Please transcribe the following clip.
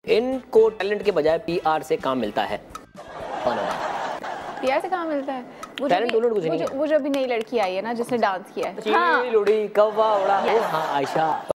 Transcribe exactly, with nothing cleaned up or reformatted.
इनको टैलेंट के बजाय पीआर से काम मिलता है। कौन होगा? पीआर से कहाँ मिलता है? वो टैलेंट जो, कुछ वो, नहीं जो, वो जो अभी नई लड़की आई है ना जिसने डांस किया है, हाँ। लुड़ी कौवा उड़ा, Yes. हाँ आयशा।